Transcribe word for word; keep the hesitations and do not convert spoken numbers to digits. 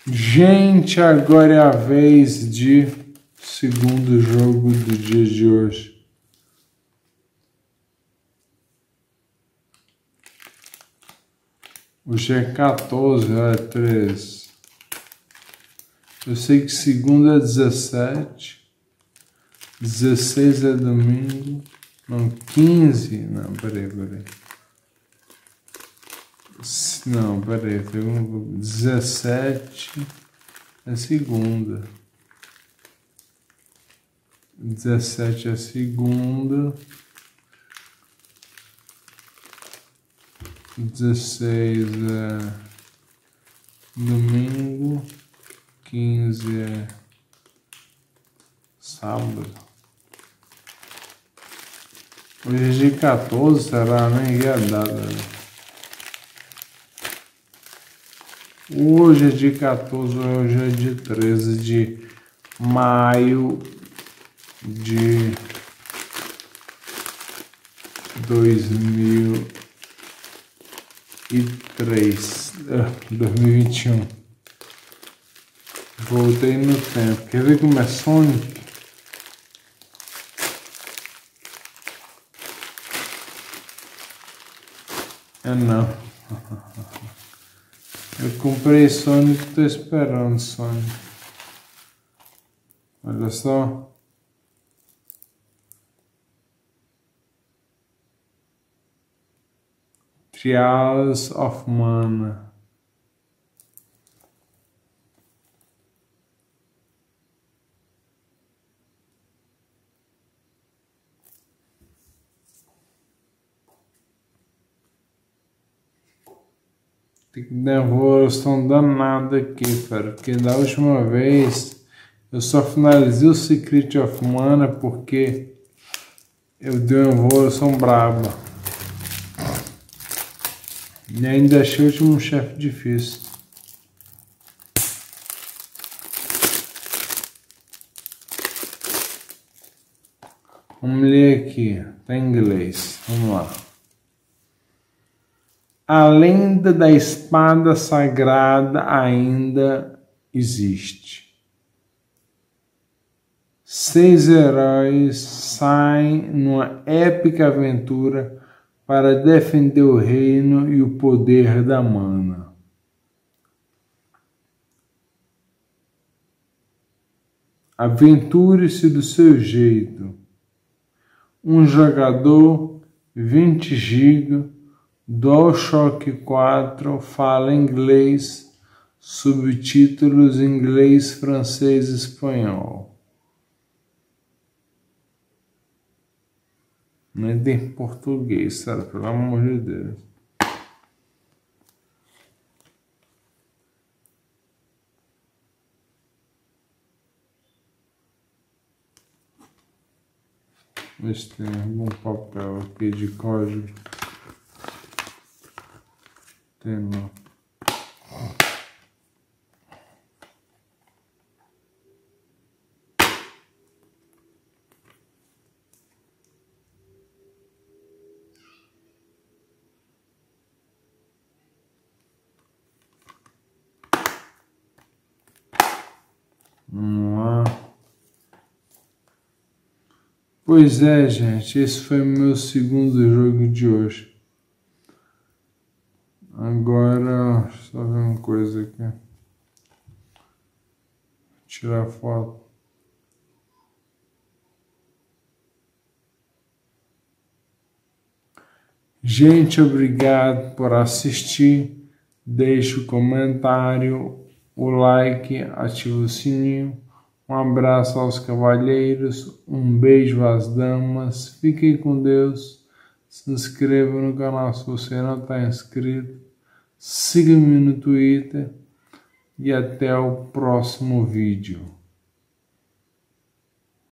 Gente, agora é a vez de segundo jogo do dia de hoje. Hoje é quatorze, é treze. Eu sei que segunda é dezessete. dezesseis é domingo. Não, quinze. Não, peraí, peraí. Não, peraí. dezessete é segunda. dezessete é segunda. dezesseis é domingo. quinze é sábado. Hoje é dia quatorze, será? Nem é data. Hoje é dia quatorze, hoje é dia treze de maio de dois mil e três, dois mil e vinte e um. Voltei no tempo. Quer ver como é Sonic? É não. Eu comprei Sonic e tô esperando Sonic. Olha só. Trials of Mana. Tem que dar uma evolução danada aqui, cara. Porque da última vez eu só finalizei o Secret of Mana porque eu dei uma evolução braba. E ainda achei o último chefe difícil. Vamos ler aqui, tá em inglês. Vamos lá. A lenda da espada sagrada ainda existe. Seis heróis saem numa épica aventura para defender o reino e o poder da mana. Aventure-se do seu jeito. Um jogador, vinte gigas, DualShock quatro, fala inglês, subtítulos em inglês, francês e espanhol. Não tem português, sério, pelo amor de Deus. Vê se tem algum papel aqui de código. Tem não. Vamos lá. Pois é, gente, esse foi o meu segundo jogo de hoje. Agora, só ver uma coisa aqui. Vou tirar foto. Gente, obrigado por assistir. Deixe o comentário, o like, ative o sininho. Um abraço aos cavalheiros, um beijo às damas. Fiquem com Deus. Se inscreva no canal se você não está inscrito. Siga-me no Twitter e até o próximo vídeo.